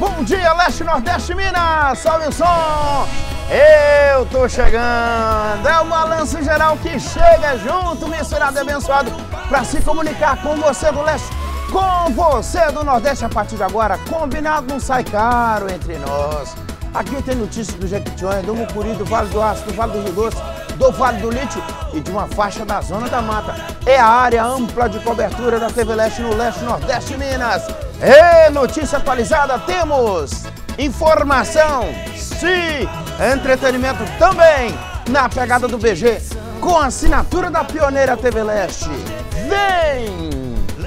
Bom dia, Leste, Nordeste, Minas! Salve o som! Eu tô chegando! É o balanço geral que chega junto, misturado e abençoado, para se comunicar com você do Leste, com você do Nordeste. A partir de agora, combinado não sai caro entre nós. Aqui tem notícias do Jequitinhonha, do Mucuri, do Vale do Aço, do Vale do Rio Doce, do Vale do Lítio e de uma faixa da Zona da Mata. É a área ampla de cobertura da TV Leste no Leste, Nordeste, Minas. E notícia atualizada, temos informação, sim, entretenimento também, na pegada do BG, com a assinatura da pioneira TV Leste. Vem!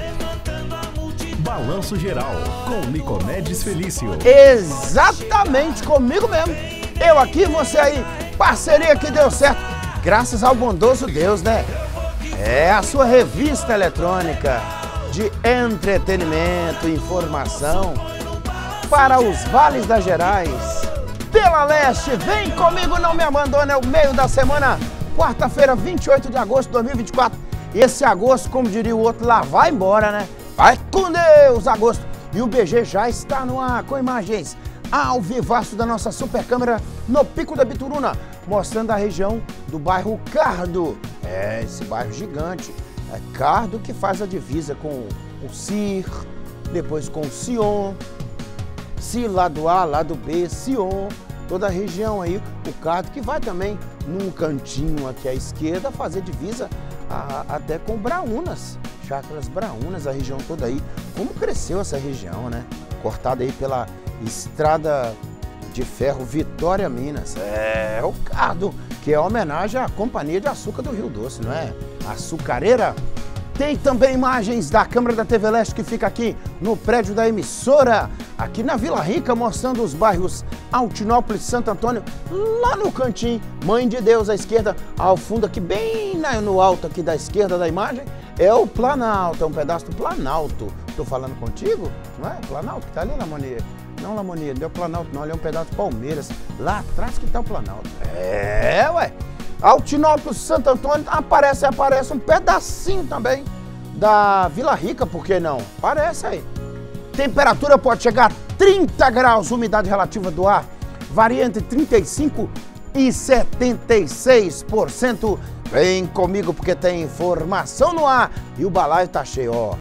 Balanço Geral, com Nicomedes Felício. Exatamente, comigo mesmo. Eu aqui, você aí. Parceria que deu certo, graças ao bondoso Deus, né? É a sua revista eletrônica de entretenimento e informação para os vales das Gerais. Pela Leste, vem comigo, não me abandone, é o meio da semana, quarta-feira, 28 de agosto de 2024. E esse agosto, como diria o outro, lá vai embora, né? Vai com Deus, agosto. E o BG já está no ar com imagens ao vivaço da nossa super câmera no Pico da Bituruna, mostrando a região do bairro Cardo. É, esse bairro gigante. É Cardo que faz a divisa com o CIR, depois com o Sion, CIR lado A, lado B, Sion, toda a região aí, o Cardo que vai também num cantinho aqui à esquerda fazer divisa até com Braúnas, Chácaras Braúnas, a região toda aí. Como cresceu essa região, né? Cortada aí pela Estrada de Ferro Vitória, Minas. É o Cardo, que é homenagem à Companhia de Açúcar do Rio Doce, não é? Açucareira. Tem também imagens da câmera da TV Leste que fica aqui no prédio da emissora, aqui na Vila Rica, mostrando os bairros Altinópolis, Santo Antônio, lá no cantinho, Mãe de Deus à esquerda, ao fundo aqui, bem no alto aqui da esquerda da imagem, é o Planalto, é um pedaço do Planalto. Tô falando contigo? Não é? Planalto que tá ali, Lamonia. Não, Lamonia, não é o Planalto não, ele é um pedaço de Palmeiras, lá atrás que tá o Planalto. É, ué. Altinópolis, Santo Antônio, aparece um pedacinho também da Vila Rica, por que não? Aparece aí. Temperatura pode chegar a 30 graus, umidade relativa do ar varia entre 35% e 76%. Vem comigo porque tem informação no ar e o balaio tá cheio, ó.